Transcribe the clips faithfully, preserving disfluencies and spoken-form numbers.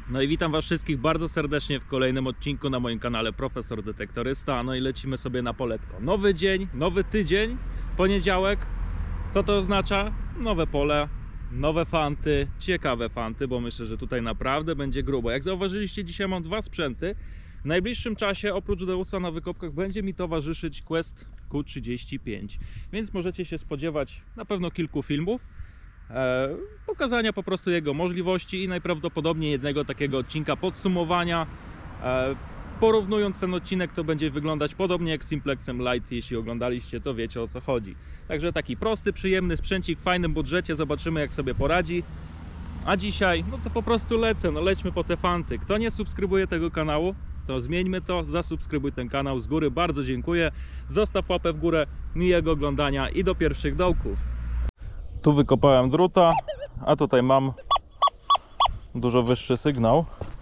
No i witam was wszystkich bardzo serdecznie w kolejnym odcinku na moim kanale Profesor Detektorysta. No i lecimy sobie na poletko. Nowy dzień, nowy tydzień, poniedziałek. Co to oznacza? Nowe pole, nowe fanty, ciekawe fanty, bo myślę, że tutaj naprawdę będzie grubo. Jak zauważyliście, dzisiaj mam dwa sprzęty. W najbliższym czasie oprócz Deusa na wykopkach będzie mi towarzyszyć Quest Q trzydzieści pięć, więc możecie się spodziewać na pewno kilku filmów, e, pokazania po prostu jego możliwości i najprawdopodobniej jednego takiego odcinka podsumowania. E, porównując ten odcinek, to będzie wyglądać podobnie jak z Simplexem Lite. Jeśli oglądaliście, to wiecie, o co chodzi. Także taki prosty, przyjemny sprzęcik w fajnym budżecie, zobaczymy, jak sobie poradzi. A dzisiaj, no to po prostu lecę, no lećmy po te fanty. Kto nie subskrybuje tego kanału, to zmieńmy to, zasubskrybuj ten kanał, z góry bardzo dziękuję. Zostaw łapę w górę, miłego oglądania i do pierwszych dołków. Tu wykopałem druta, a tutaj mam dużo wyższy sygnał.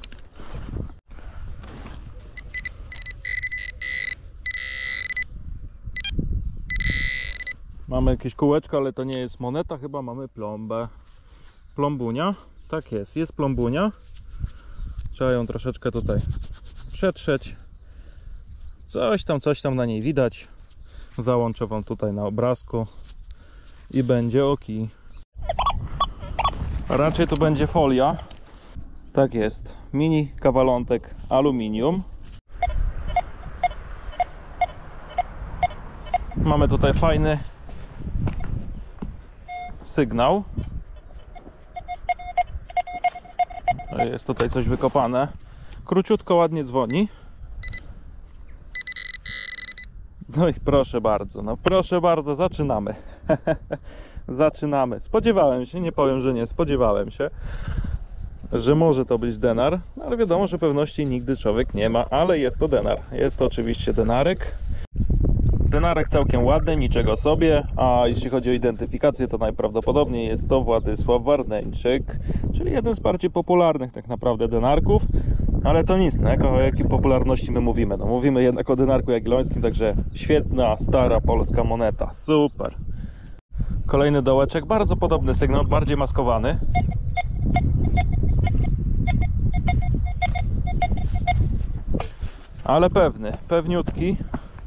Mamy jakieś kółeczko, ale to nie jest moneta, chyba mamy plombę. Plombunia, tak jest, jest plombunia. Trzeba ją troszeczkę tutaj przetrzeć. Coś tam, coś tam na niej widać. Załączę wam tutaj na obrazku i będzie oki. A raczej to będzie folia. Tak jest, mini kawalątek aluminium. Mamy tutaj fajny sygnał. Jest tutaj coś wykopane. Króciutko, ładnie dzwoni. No i proszę bardzo, no proszę bardzo, zaczynamy. Zaczynamy. Spodziewałem się, nie powiem, że nie, spodziewałem się, że może to być denar, ale wiadomo, że pewności nigdy człowiek nie ma, ale jest to denar. Jest to oczywiście denarek. Denarek całkiem ładny, niczego sobie, a jeśli chodzi o identyfikację, to najprawdopodobniej jest to Władysław Warneńczyk, czyli jeden z bardziej popularnych tak naprawdę denarków, ale to nic, no, o jakiej popularności my mówimy? No, mówimy jednak o denarku jagiellońskim, także świetna, stara polska moneta, super. Kolejny dołeczek, bardzo podobny sygnał, bardziej maskowany. Ale pewny, pewniutki.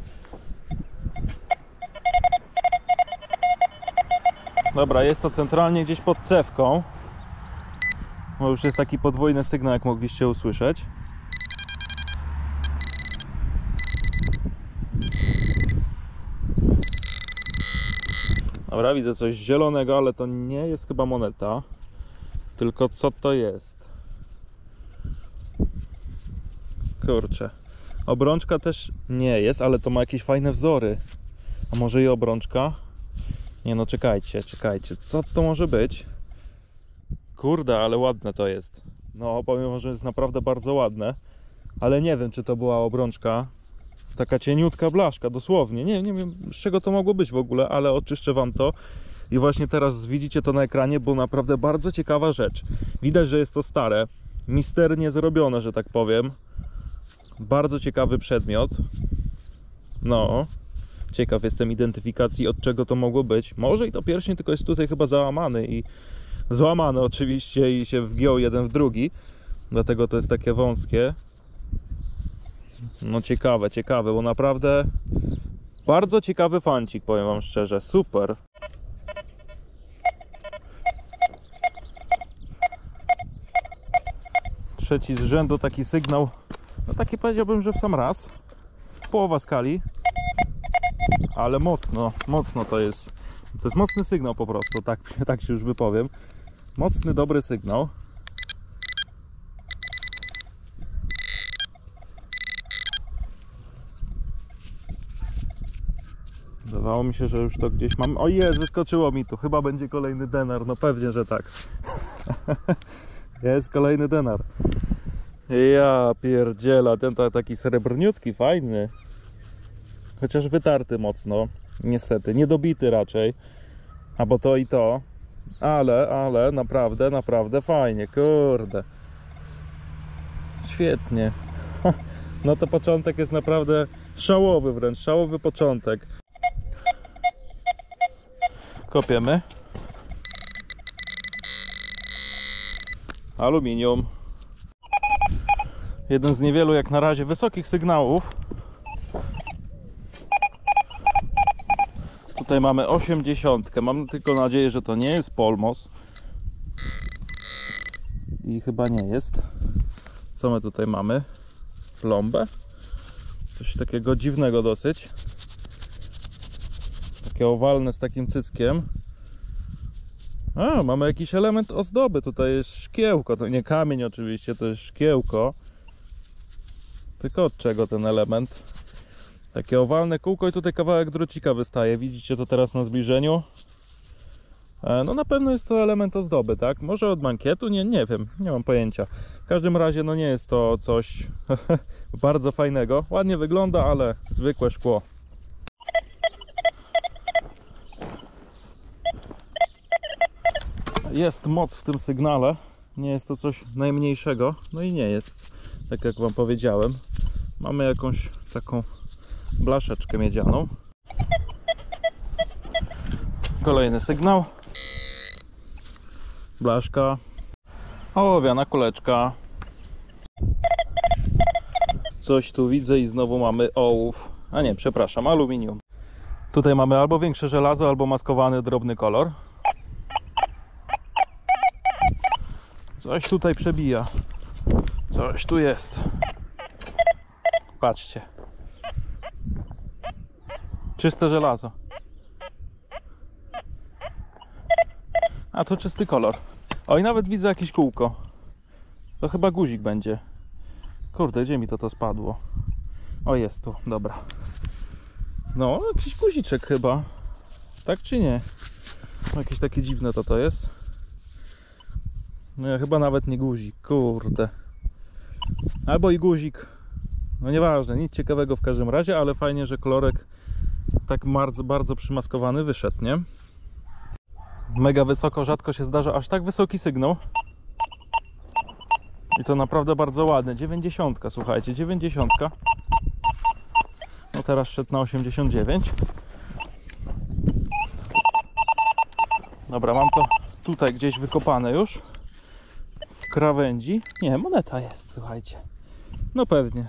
Dobra, jest to centralnie gdzieś pod cewką. Bo już jest taki podwójny sygnał, jak mogliście usłyszeć. Dobra, widzę coś zielonego, ale to nie jest chyba moneta. Tylko co to jest? Kurczę. Obrączka też nie jest, ale to ma jakieś fajne wzory. A może i obrączka? Nie no, czekajcie, czekajcie. Co to może być? Kurde, ale ładne to jest. No, powiem, że jest naprawdę bardzo ładne. Ale nie wiem, czy to była obrączka. Taka cieniutka blaszka, dosłownie. Nie, nie wiem, z czego to mogło być w ogóle, ale oczyszczę wam to. I właśnie teraz widzicie to na ekranie, bo naprawdę bardzo ciekawa rzecz. Widać, że jest to stare, misternie zrobione, że tak powiem. Bardzo ciekawy przedmiot. No. Ciekaw jestem identyfikacji, od czego to mogło być. Może i to pierścień, tylko jest tutaj chyba załamany i złamany oczywiście i się wgiął jeden w drugi. Dlatego to jest takie wąskie. No ciekawe, ciekawe, bo naprawdę bardzo ciekawy fancik, powiem wam szczerze. Super. Trzeci z rzędu taki sygnał. No taki powiedziałbym, że w sam raz. Połowa skali. Ale mocno, mocno to jest. To jest mocny sygnał po prostu, tak, tak się już wypowiem. Mocny, dobry sygnał. Wydawało mi się, że już to gdzieś mam. O jest, wyskoczyło mi tu. Chyba będzie kolejny denar. No pewnie, że tak. Jest kolejny denar. Ja pierdziela, ten taki srebrniutki, fajny. Chociaż wytarty mocno, niestety, niedobity raczej, albo to i to, ale, ale naprawdę, naprawdę fajnie, kurde, świetnie. No to początek jest naprawdę szałowy, wręcz szałowy początek. Kopiemy. Aluminium. Jeden z niewielu jak na razie wysokich sygnałów. Tutaj mamy osiemdziesiątkę. Mam tylko nadzieję, że to nie jest Polmos. I chyba nie jest. Co my tutaj mamy? Plombę? Coś takiego dziwnego dosyć. Takie owalne z takim cyckiem. A, mamy jakiś element ozdoby. Tutaj jest szkiełko. To nie kamień oczywiście, to jest szkiełko. Tylko od czego ten element? Takie owalne kółko i tutaj kawałek drucika wystaje. Widzicie to teraz na zbliżeniu. No na pewno jest to element ozdoby, tak? Może od mankietu? Nie, nie wiem, nie mam pojęcia. W każdym razie no nie jest to coś bardzo fajnego. Ładnie wygląda, ale zwykłe szkło. Jest moc w tym sygnale. Nie jest to coś najmniejszego. No i nie jest, tak jak wam powiedziałem. Mamy jakąś taką blaszeczkę miedzianą. Kolejny sygnał. Blaszka. Ołowiana kuleczka. Coś tu widzę i znowu mamy ołów. A nie, przepraszam, aluminium. Tutaj mamy albo większe żelazo, albo maskowany drobny kolor. Coś tutaj przebija. Coś tu jest. Patrzcie. Czyste żelazo. A to czysty kolor. O, i nawet widzę jakieś kółko. To chyba guzik będzie. Kurde, gdzie mi to to spadło? O, jest tu, dobra. No, jakiś guziczek chyba. Tak czy nie? Jakieś takie dziwne to to jest. No ja chyba nawet nie guzik, kurde. Albo i guzik. No nieważne, nic ciekawego w każdym razie, ale fajnie, że kolorek tak bardzo, bardzo przymaskowany wyszedł, nie? Mega wysoko, rzadko się zdarza aż tak wysoki sygnał. I to naprawdę bardzo ładne. dziewięćdziesiątka, słuchajcie, dziewięćdziesiątka. No teraz szedł na osiemdziesiąt dziewięć. Dobra, mam to tutaj gdzieś wykopane już. W krawędzi. Nie, moneta jest, słuchajcie. No pewnie.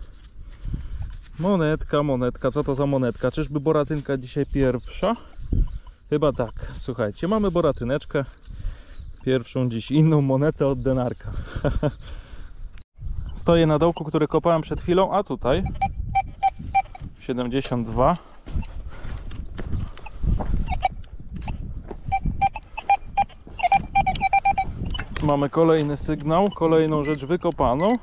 Monetka, monetka. Co to za monetka? Czyżby boratynka dzisiaj pierwsza? Chyba tak. Słuchajcie, mamy boratyneczkę. Pierwszą dziś, inną monetę od denarka. Stoję na dołku, który kopałem przed chwilą, a tutaj siedemdziesiąt dwa. Mamy kolejny sygnał, kolejną rzecz wykopaną.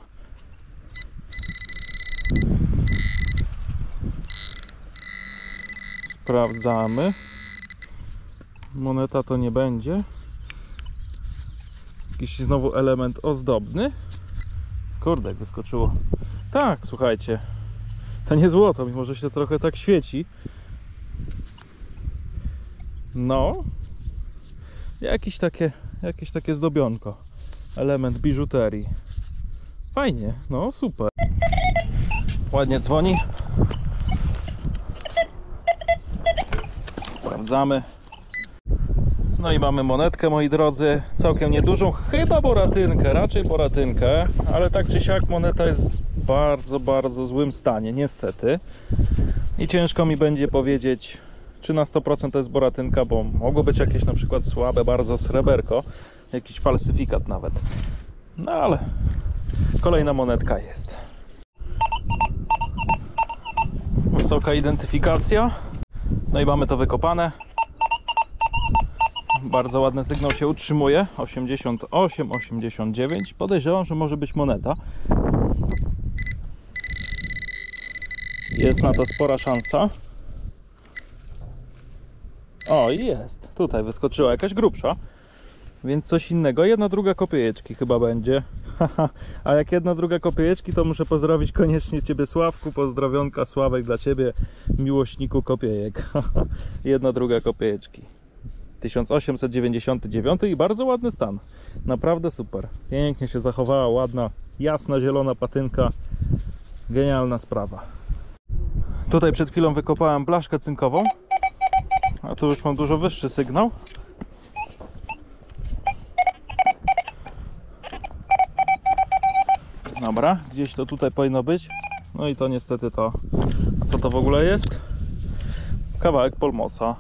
Sprawdzamy. Moneta to nie będzie. Jakiś znowu element ozdobny. Kurde, jak wyskoczyło. Tak, słuchajcie. To nie złoto, mimo że się trochę tak świeci. No. Jakieś takie, jakieś takie zdobionko. Element biżuterii. Fajnie, no super. Ładnie dzwoni. Sprawdzamy. No i mamy monetkę, moi drodzy, całkiem niedużą, chyba boratynkę, raczej boratynkę, ale tak czy siak moneta jest w bardzo, bardzo złym stanie, niestety. I ciężko mi będzie powiedzieć, czy na sto procent to jest boratynka, bo mogło być jakieś na przykład słabe bardzo sreberko, jakiś falsyfikat nawet. No ale kolejna monetka jest. Wysoka identyfikacja. No i mamy to wykopane. Bardzo ładny sygnał się utrzymuje. osiemdziesiąt osiem, osiemdziesiąt dziewięć. Podejrzewam, że może być moneta. Jest na to spora szansa. O, i jest. Tutaj wyskoczyła jakaś grubsza. Więc coś innego. Jedna druga kopiejeczki chyba będzie. A jak jedna druga kopiejeczki, to muszę pozdrowić koniecznie Ciebie, Sławku. Pozdrowionka, Sławek, dla Ciebie, miłośniku kopiejek. Jedna druga kopiejeczki. tysiąc osiemset dziewięćdziesiąty dziewiąty i bardzo ładny stan. Naprawdę super. Pięknie się zachowała, ładna, jasna, zielona patynka. Genialna sprawa. Tutaj przed chwilą wykopałem blaszkę cynkową. A tu już mam dużo wyższy sygnał. Dobra, gdzieś to tutaj powinno być. No i to niestety to. A co to w ogóle jest? Kawałek polmosa.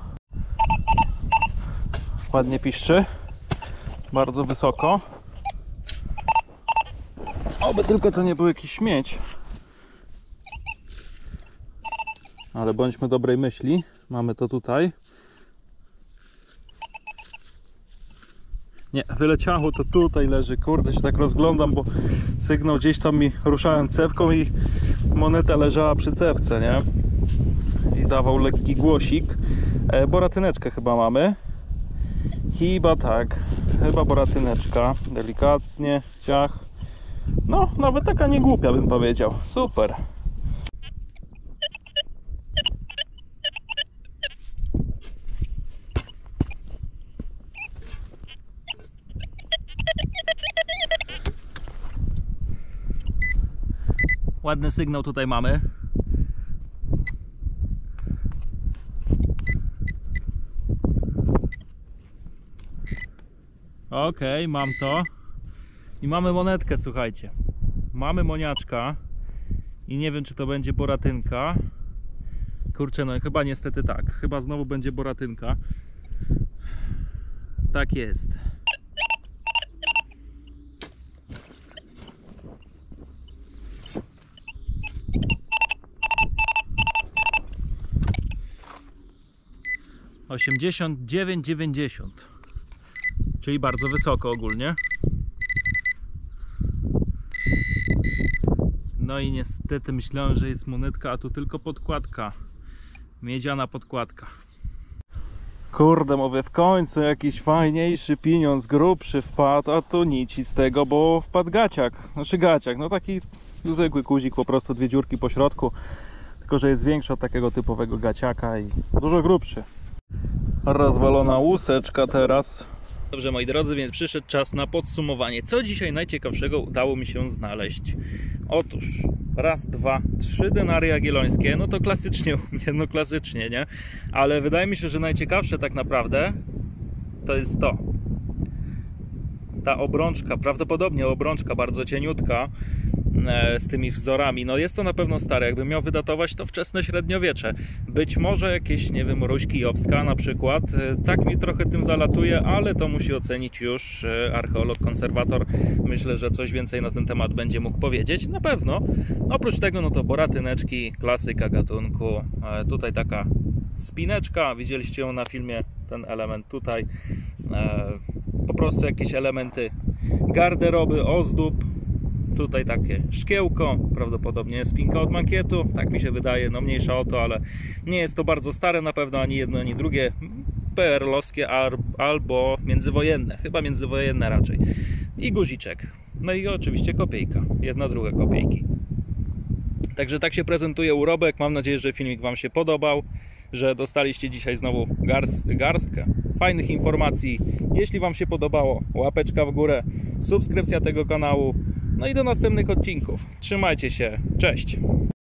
Ładnie piszczy. Bardzo wysoko. Oby tylko to nie był jakiś śmieć. Ale bądźmy dobrej myśli. Mamy to tutaj. Nie, wyleciało to tutaj leży. Kurde, się tak rozglądam, bo sygnał gdzieś tam mi ruszałem cewką i moneta leżała przy cewce, nie? I dawał lekki głosik. E, boratyneczkę chyba mamy. Chyba tak. Chyba boratyneczka. Delikatnie, ciach. No, nawet taka nie głupia, bym powiedział. Super. Ładny sygnał tutaj mamy. Okej, mam to. I mamy monetkę, słuchajcie. Mamy moniaczka. I nie wiem, czy to będzie boratynka. Kurczę, no chyba niestety tak. Chyba znowu będzie boratynka. Tak jest. osiemdziesiąt dziewięć dziewięćdziesiąt. Czyli bardzo wysoko ogólnie. No i niestety myślałem, że jest monetka, a tu tylko podkładka. Miedziana podkładka. Kurde, mówię, w końcu jakiś fajniejszy pieniądz, grubszy wpadł, a tu nic z tego, bo wpadł gaciak. Znaczy gaciak, no taki zwykły guzik, po prostu dwie dziurki po środku. Tylko że jest większy od takiego typowego gaciaka i dużo grubszy. Rozwalona łuseczka teraz. Dobrze, moi drodzy, więc przyszedł czas na podsumowanie. Co dzisiaj najciekawszego udało mi się znaleźć? Otóż raz, dwa, trzy denary jagiellońskie. No to klasycznie u mnie, no klasycznie, nie? Ale wydaje mi się, że najciekawsze tak naprawdę to jest to. Ta obrączka, prawdopodobnie obrączka bardzo cieniutka, z tymi wzorami. No jest to na pewno stare. Jakbym miał wydatować, to wczesne średniowiecze. Być może jakieś, nie wiem, Ruś Kijowska na przykład. Tak mi trochę tym zalatuje, ale to musi ocenić już archeolog, konserwator. Myślę, że coś więcej na ten temat będzie mógł powiedzieć. Na pewno. Oprócz tego, no to boratyneczki, klasyka gatunku. Tutaj taka spineczka. Widzieliście ją na filmie, ten element tutaj. Po prostu jakieś elementy garderoby, ozdób. Tutaj takie szkiełko, prawdopodobnie spinka od mankietu, tak mi się wydaje, no mniejsza o to, ale nie jest to bardzo stare na pewno, ani jedno, ani drugie, P R L-owskie albo międzywojenne, chyba międzywojenne raczej. I guziczek, no i oczywiście kopiejka, jedna, druga kopiejki. Także tak się prezentuje urobek, mam nadzieję, że filmik Wam się podobał, że dostaliście dzisiaj znowu garst, garstkę fajnych informacji. Jeśli Wam się podobało, łapeczka w górę, subskrypcja tego kanału. No i do następnych odcinków. Trzymajcie się. Cześć!